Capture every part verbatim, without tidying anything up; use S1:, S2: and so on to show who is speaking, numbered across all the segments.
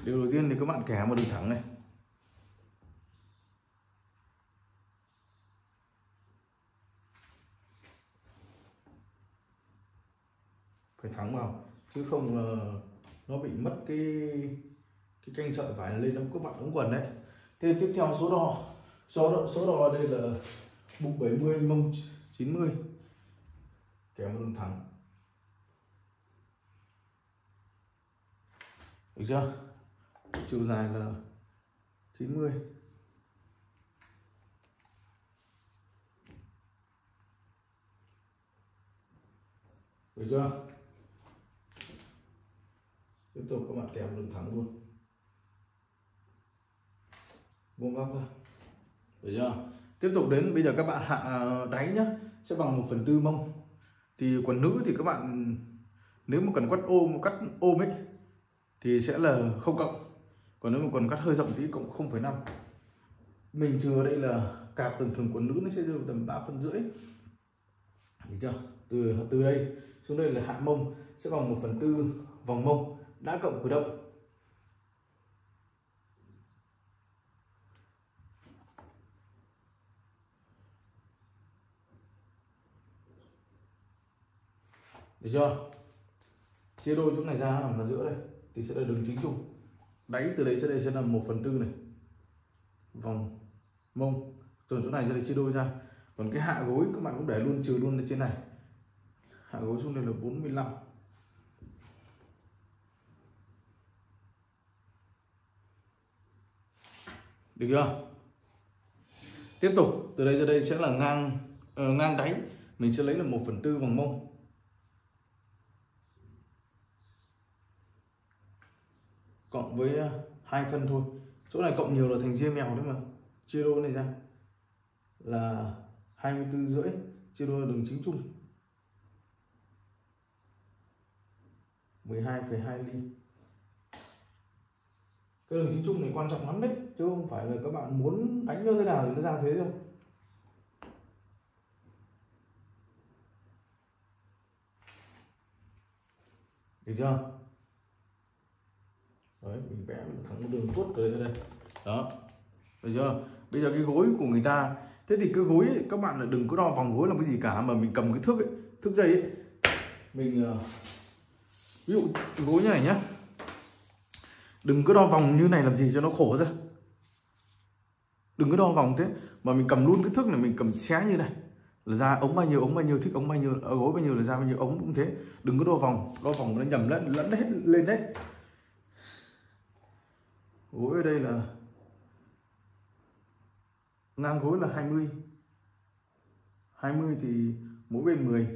S1: Điều đầu tiên thì các bạn kẻ một đường thẳng này. Phải thẳng vào chứ không là nó bị mất cái cái canh sợi vải lên, nó các bạn ống quần đấy. Thế tiếp theo số đo, số đo, số đo đây là bụng bảy mươi, mông chín mươi, kẻ một đường thẳng, được chưa? Chiều dài là chín mươi, được chưa? Tiếp tục các bạn kèm đường thẳng luôn, vuông góc ra, được chưa? Tiếp tục đến bây giờ các bạn hạ đáy nhá, sẽ bằng một phần tư mông. Thì quần nữ thì các bạn nếu mà cần cắt ôm cắt ôm ấy thì sẽ là không cộng, còn nếu mà quần cắt hơi rộng tí cộng không phẩy năm. Mình chừa đây là cạp thường thường quần nữ nó sẽ rơi vào tầm ba phân rưỡi, được chưa? Từ từ đây xuống đây là hạ mông sẽ bằng một phần tư vòng mông đã cộng cử động. Được chưa? Chia đôi chỗ này ra nằm ở giữa đây thì sẽ là đường chính trục. Đáy từ đấy sẽ đây sẽ là một phần tư này vòng mông, rồi chỗ này sẽ là chia đôi ra. Còn cái hạ gối các bạn cũng để luôn, trừ luôn lên trên này. Hạ gối xuống đây là bốn mươi lăm. Được chưa? Tiếp tục từ đây ra đây sẽ là ngang uh, ngang đáy mình sẽ lấy là một phần tư vòng mông. Cộng với hai phân thôi. Chỗ này cộng nhiều là thành ria mèo đấy mà. Chia đôi này ra là hai mươi tư rưỡi, chia đôi đường chính trung mười hai phẩy hai ly. Cái đường chính trung này quan trọng lắm đấy, chứ không phải là các bạn muốn đánh nó thế nào thì nó ra thế đâu. Được chưa? Đấy, mình vẽ thẳng một đường tuốt từ đây ra đây. Đó. Được chưa? Bây giờ cái gối của người ta, thế thì cái gối ấy, các bạn là đừng có đo vòng gối làm cái gì cả, mà mình cầm cái thước ấy, thước dây ấy, mình uh, ví dụ cái gối như này nhá, đừng có đo vòng như này làm gì cho nó khổ ra. Đừng có đo vòng thế, mà mình cầm luôn cái thước này, mình cầm xé như này là ra ống bao nhiêu, ống bao nhiêu, thích ống bao nhiêu, ở gối bao nhiêu là ra bao nhiêu, ống cũng thế. Đừng có đo vòng, đo vòng nó nhầm lẫn lẫn hết lên đấy. Gối ở đây là ngang gối là hai mươi, hai mươi thì mỗi bên mười.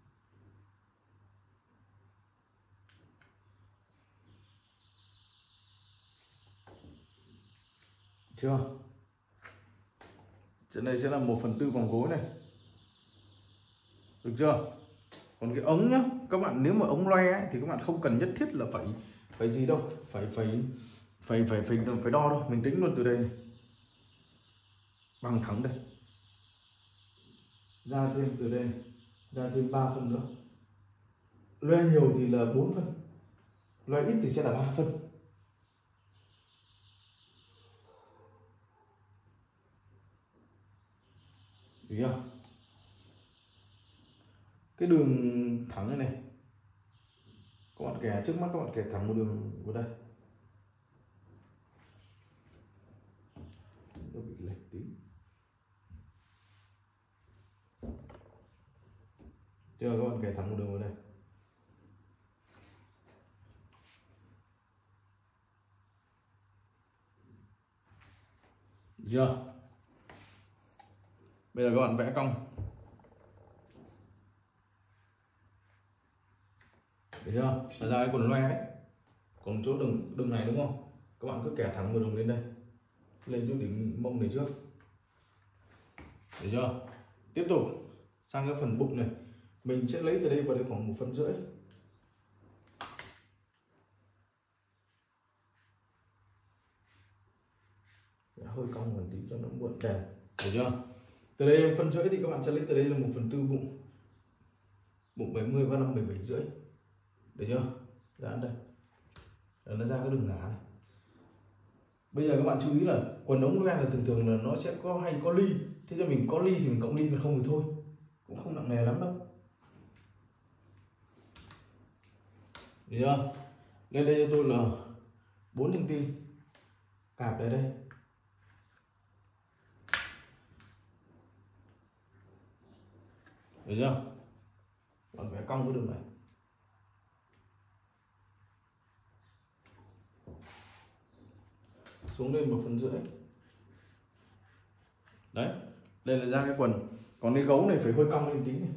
S1: Chưa? Trên đây sẽ là một phần tư vòng gối này, được chưa? Còn cái ống nhá, các bạn nếu mà ống loe ấy, thì các bạn không cần nhất thiết là phải phải gì đâu, phải phải phải phải phải phải đo đâu, mình tính luôn từ đây này, bằng thẳng đây, ra thêm từ đây này, ra thêm ba phân nữa. Loe nhiều thì là bốn phân, loe ít thì sẽ là ba phân. Được chưa? Cái đường thẳng này này, các bạn kẻ trước mắt, các bạn kẻ thẳng một đường vào đây, nó bị lệch tí. Chưa? Các bạn kẻ thẳng một đường vào đây. Được chưa? Bây giờ các bạn vẽ cong. Được chưa? Là ra cái quần loe đấy. Còn chỗ đường đường này đúng không? Các bạn cứ kẻ thẳng một đường lên đây, lên chỗ đỉnh mông này trước. Được chưa? Tiếp tục sang cái phần bụng này, mình sẽ lấy từ đây vào đây khoảng một phân rưỡi. Hơi cong một tí cho nó muộn đèn. Được chưa? Từ đây em phân rưỡi thì các bạn sẽ lấy từ đây là một phần tư bụng, bụng bảy mươi, ba mươi lăm, bảy mươi bảy rưỡi. Được chưa? Dán đây, rồi nó ra cái đường ngả này. Bây giờ các bạn chú ý là quần ống loe là thường thường là nó sẽ có hay có ly, thế cho mình có ly thì mình cộng ly, còn không thì thôi, cũng không nặng nề lắm đâu. Được chưa? Lên đây cho tôi là bốn xăng ti mét, cạp đây đây. Được chưa? Bạn vẽ cong cái đường này. Xuống lên một phần rưỡi. Đấy, đây là ra cái quần. Còn cái gấu này phải hơi cong lên tí này.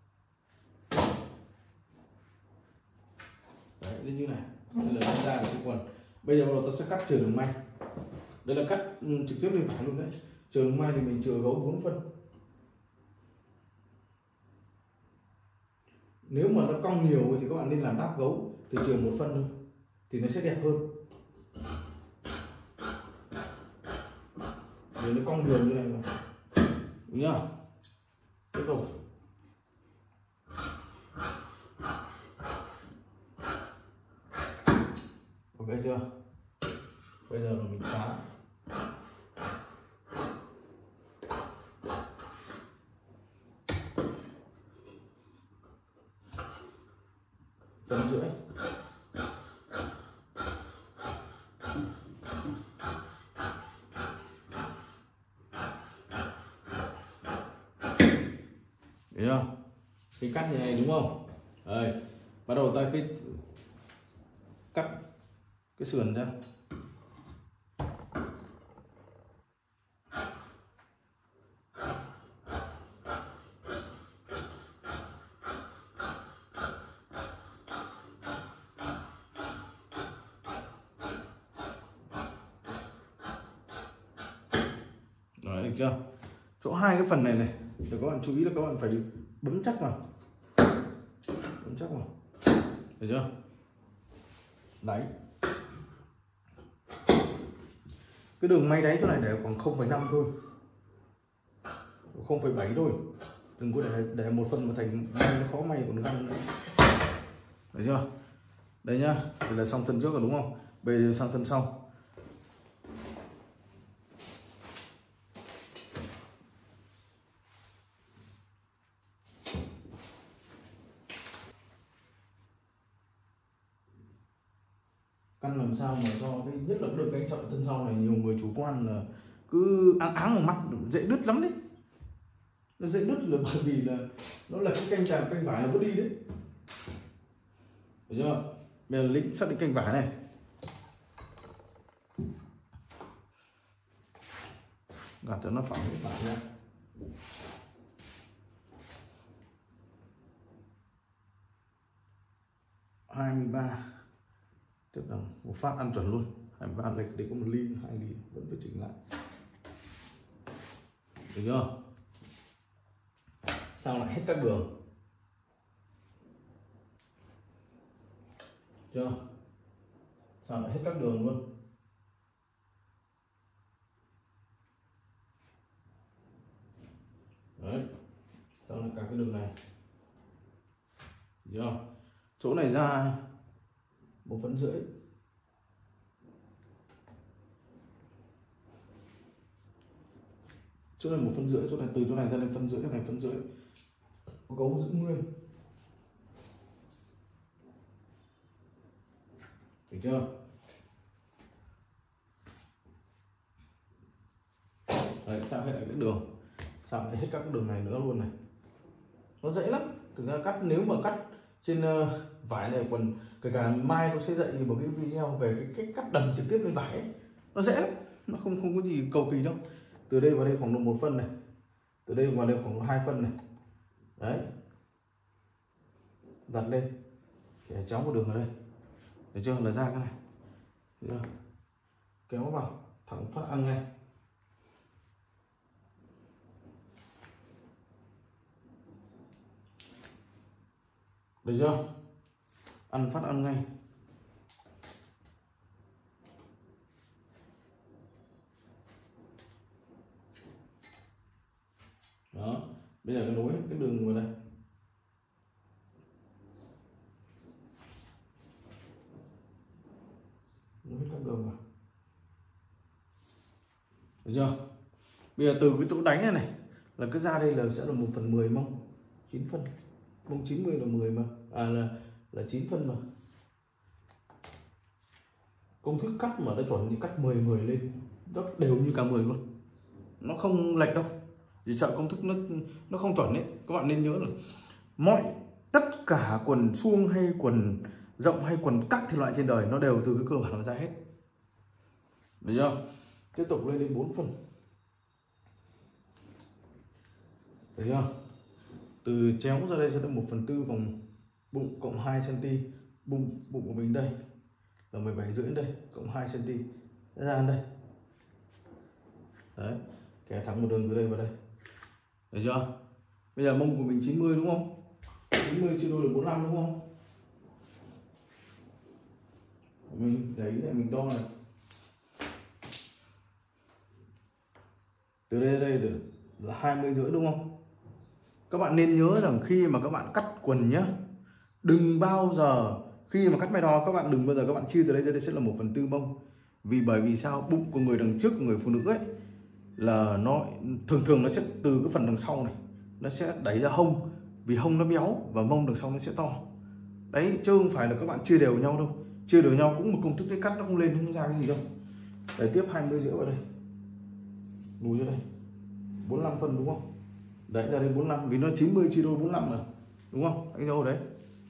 S1: Đấy, lên như này. Đây là ra cái quần. Bây giờ bắt đầu ta sẽ cắt chừa đường may. Đây là cắt um, trực tiếp lên vải luôn đấy. Chừa đường may thì mình chừa gấu bốn phân. Nếu mà nó cong nhiều thì các bạn nên làm đáp gấu thì chừa một phân thôi, thì nó sẽ đẹp hơn. Để nó cong đường như này mà, đúng chưa? Tiếp tục. Ok chưa? Bây giờ là mình phá. Tầm rưỡi. Thấy chưa? Cái cắt như này đúng không? Đây, bắt đầu ta cái cắt cái sườn ra. Đấy, được chưa? Chỗ hai cái phần này này thì các bạn chú ý là các bạn phải bấm chắc vào, bấm chắc vào, được chưa? Đấy, cái đường may đáy chỗ này để khoảng không phẩy năm thôi, không phẩy bảy thôi, đừng có để để một phần mà thành may nó khó may còn găng nữa. Được chưa? Đây nhá, đây là xong thân trước rồi đúng không? Bây giờ sang thân sau. Căn làm sao mà cho cái nhất là được cái chọn thân sau này nhiều người chủ quan là cứ áng áng vào mắt, dễ đứt lắm đấy. Nó dễ đứt là bởi vì là nó là cái canh chàm canh vải nó có đi đấy. Được chưa? Bây giờ lĩnh xác định canh vải này. Gạt cho nó phẳng cái vải ra. hai mươi ba. Tiếp là một phát ăn chuẩn luôn. hai mươi ba lệch để có một ly, hai ly vẫn phải chỉnh lại. Được chưa? Sao lại hết các đường. Chưa? Sao lại hết các đường luôn. Đấy. Sao lại cả cái đường này. Được chưa? Chỗ này ra một phân rưỡi. Chỗ này một phân rưỡi, chỗ này từ chỗ này ra lên phân rưỡi, chỗ này phân rưỡi. Gấu giữ nguyên. Được chưa? Đấy, sao hết lại cái đường, sao lại hết các đường này nữa luôn này. Nó dễ lắm. Thực ra cắt, nếu mà cắt trên uh, vải này, quần kể cả mai tôi sẽ dạy một cái video về cái cách cắt đầm trực tiếp lên vải ấy. Nó dễ lắm, nó không không có gì cầu kỳ đâu. Từ đây vào đây khoảng độ một phân này, từ đây vào đây khoảng hai phân này. Đấy, đặt lên để chéo một đường ở đây, được chưa? Là ra cái này, được chưa? Kéo vào thẳng phát ăn ngay. Được chưa? Ăn phát ăn ngay. Đó, bây giờ cái nối cái đường vào đây. Nối hết các đường vào. được chưa? Bây giờ từ cái chỗ đánh này này là cứ ra đây là sẽ là một phần mười mông chín phân, mông chín mươi là mười mà, à là là chín phân mà. Công thức cắt mà nó chuẩn thì cắt mười mười lên rất đều như cả mười luôn, nó không lệch đâu, chỉ sợ công thức nó nó không chuẩn đấy. Các bạn nên nhớ là mọi tất cả quần suông hay quần rộng hay quần cắt thì loại trên đời nó đều từ cái cơ bản nó ra hết, được chưa? Tiếp tục lên đến bốn phân, được chưa? Từ chéo ra đây sẽ là một phần tư vòng bụng cộng hai xăng ti mét, bụng bụng của mình đây là mười bảy rưỡi đây cộng hai xăng ti mét ra đây. Đấy, kẻ thẳng một đường từ đây vào đây, được chưa? Bây giờ mông của mình chín mươi đúng không? chín mươi chia đôi được bốn mươi lăm đúng không? Mình đấy lại mình đo này. Từ đây đến đây được là hai mươi rưỡi đúng không? Các bạn nên nhớ rằng khi mà các bạn cắt quần nhá, đừng bao giờ khi mà cắt may đo các bạn đừng bao giờ các bạn chia từ đây ra đây sẽ là một phần tư mông. Vì bởi vì sao? Bụng của người đằng trước của người phụ nữ ấy là nó thường thường nó sẽ từ cái phần đằng sau này nó sẽ đẩy ra hông, vì hông nó béo và mông đằng sau nó sẽ to. Đấy, chứ không phải là các bạn chia đều nhau đâu. Chia đều nhau cũng một công thức đấy, cắt nó không lên không ra cái gì đâu. Để tiếp hai mươi rưỡi vào đây, lùi ra đây bốn mươi lăm phân đúng không? Đấy, ra đây bốn mươi lăm vì nó chín mươi chia đôi bốn mươi lăm mà, đúng không? Anh dâu đấy.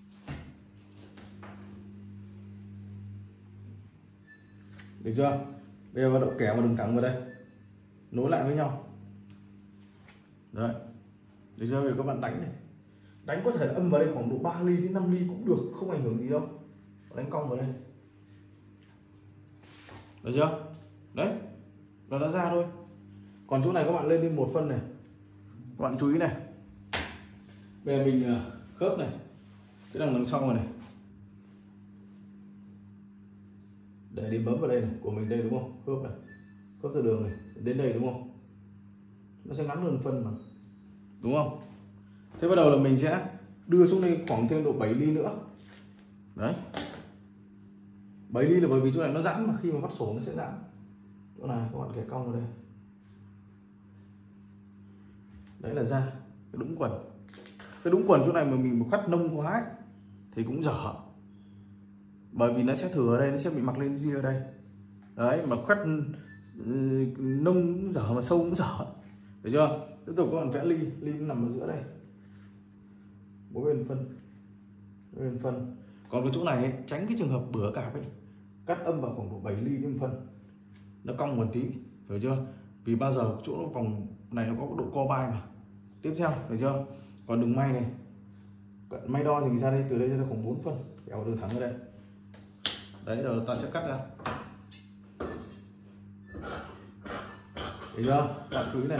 S1: Được chưa? Bây giờ vào độ kẻ và đường thẳng vào đây, nối lại với nhau. Đấy, được chưa? Bây giờ các bạn đánh này, đánh có thể âm vào đây khoảng độ ba ly đến năm ly cũng được, không ảnh hưởng gì đâu. Đánh cong vào đây, được chưa? Đấy, nó đã ra thôi. Còn chỗ này các bạn lên đến một phân này, các bạn chú ý này. Bây giờ mình khớp này, cái đằng đằng sau này, này. Để điểm bấm vào đây này, của mình đây đúng không? Khớp này, khớp từ đường này đến đây đúng không? Nó sẽ ngắn hơn phân mà, đúng không? Thế bắt đầu là mình sẽ đưa xuống đây khoảng thêm độ bảy ly nữa. Đấy, bảy ly là bởi vì chỗ này nó giãn mà, khi mà vắt sổ nó sẽ giãn. Chỗ này các bạn kẻ cong vào đây. Đấy là ra cái đúng quần. Cái đúng quần chỗ này mà mình cắt nông quá ấy, thì cũng dở, bởi vì nó sẽ thừa ở đây, nó sẽ bị mặc lên ria ở đây. Đấy, mà cắt nông cũng dở mà sâu cũng dở, được chưa? Tiếp tục các bạn vẽ ly, ly nó nằm ở giữa đây, mỗi bên phân, mỗi bên phân. Còn cái chỗ này ấy, tránh cái trường hợp bữa cạp ấy, cắt âm vào khoảng độ bảy ly đến phân, nó cong một tí, hiểu chưa? Vì bao giờ chỗ nó vòng này nó có độ co vai mà. Tiếp theo, được chưa? Còn đường may này, may đo thì mình ra đây, từ đây ra đây khoảng bốn phân, kéo đường thẳng ở đây. Đấy, rồi ta sẽ cắt ra, được chưa? Các bạn chú ý này.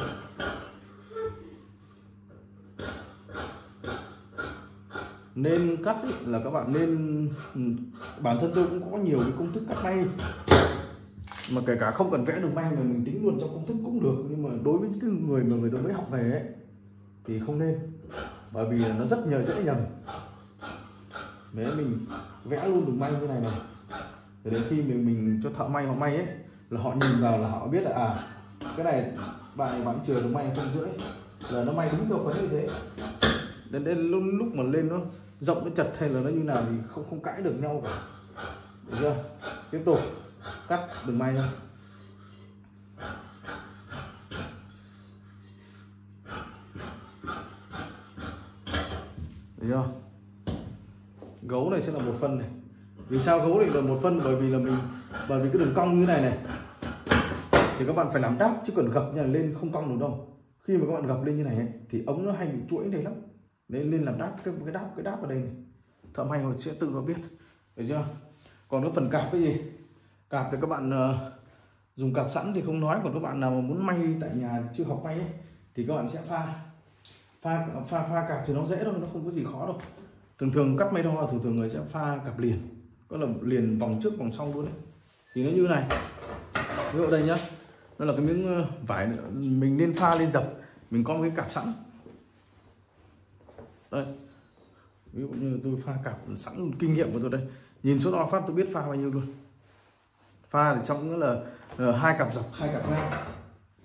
S1: Nên cắt ý, là các bạn nên, bản thân tôi cũng có nhiều cái công thức cắt may mà kể cả không cần vẽ đường may mà mình tính luôn trong công thức cũng được, nhưng mà đối với những cái người mà người ta mới học về ấy, thì không nên, bởi vì nó rất nhờ dễ nhầm. Nếu mình vẽ luôn đường may như này này, để đến khi mình mình cho thợ may họ may ấy, là họ nhìn vào là họ biết là à cái này bạn này bạn chừa đường may phân rưỡi là nó may đúng theo phấn như thế. Đến đến lúc, lúc mà lên nó rộng nó chật hay là nó như nào thì không không cãi được nhau cả, được chưa? Tiếp tục cắt đường may ra. Được chưa? Gấu này sẽ là một phân này. Vì sao gấu này là một phân? Bởi vì là mình bởi vì cái đường cong như này này thì các bạn phải làm đáp, chứ còn gập nhà lên không cong được đâu. Khi mà các bạn gập lên như này ấy, thì ống nó hay bị chuỗi đây lắm, nên lên làm đáp cái cái đáp cái đáp ở đây này. Thợ may họ sẽ tự có biết, được chưa? Còn cái phần cạp cái gì? Cạp thì các bạn uh, dùng cạp sẵn thì không nói, còn các bạn nào mà muốn may tại nhà chưa học may ấy, thì các bạn sẽ pha pha pha pha cạp thì nó dễ thôi, nó không có gì khó đâu. Thường thường cắt may đo thường thường người sẽ pha cạp liền, có là liền vòng trước vòng sau luôn đấy. Thì nó như này, ví dụ đây nhá, nó là cái miếng vải nữa. Mình nên pha lên dập, mình có một cái cạp sẵn đây, ví dụ như tôi pha cạp sẵn, kinh nghiệm của tôi đây, nhìn số đo phát tôi biết pha bao nhiêu luôn. Pha thì trong nữa là uh, hai cặp dọc hai cặp ngang,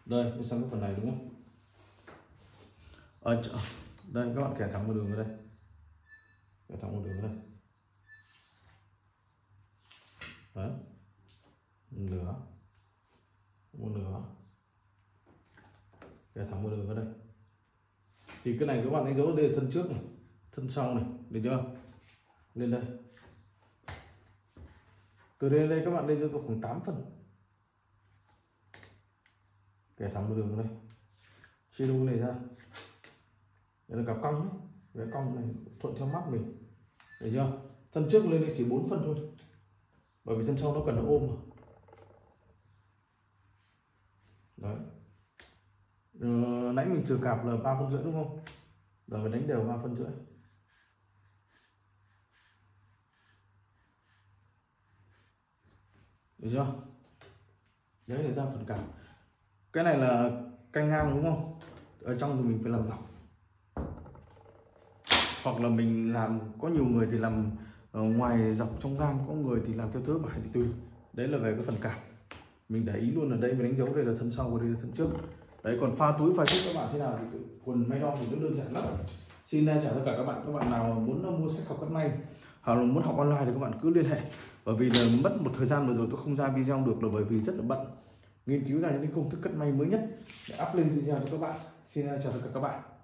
S1: Đây, đi sang cái phần này đúng không? Ở đây các bạn kẻ thẳng một đường ở đây, kẻ thẳng một đường ở đây. Đấy, nửa, một nửa, kẻ thẳng một đường ở đây. Thì cái này các bạn đánh dấu đây là thân trước này, thân sau này, được chưa? Lên đây, từ đây đến đây các bạn lên cho tôi khoảng tám phần, kẻ thẳng một đường ở đây, chia đôi này ra, đây là cặp cong đấy, cái cong này thuận theo mắt mình, được chưa? Thân trước lên đây chỉ bốn phần thôi, bởi vì thân sau nó cần nó ôm mà. Đấy. Ờ, nãy mình trừ cạp là ba phân rưỡi đúng không? Giờ mình đánh đều ba phân rưỡi. Được chưa? Đấy là ra phần cạp. Cái này là canh ngang đúng không? Ở trong thì mình phải làm dọc. Hoặc là mình làm, có nhiều người thì làm ở ngoài dọc trong gang, có người thì làm theo thớ vải thì tùy. Đấy là về cái phần cạp. Mình để ý luôn ở đây, mình đánh dấu đây là thân sau và đây là thân trước. Đấy, còn pha túi pha trước các bạn thế nào thì quần may đo thì nó đơn giản lắm. Xin chào tất cả các bạn. Các bạn nào muốn mua sách học cắt may hoặc là muốn học online thì các bạn cứ liên hệ. Bởi vì là mất một thời gian vừa rồi tôi không ra video được là bởi vì rất là bận nghiên cứu ra những cái công thức cắt may mới nhất để up lên video cho các bạn. Xin chào tất cả các bạn.